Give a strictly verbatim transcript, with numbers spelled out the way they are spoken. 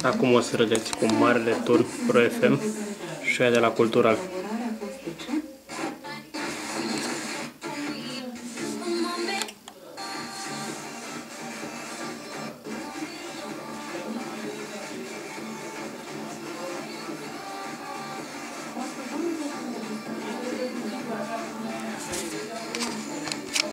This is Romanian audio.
Acum o să râdeți cu Marele Turc Pro F M și aia de la Cultural.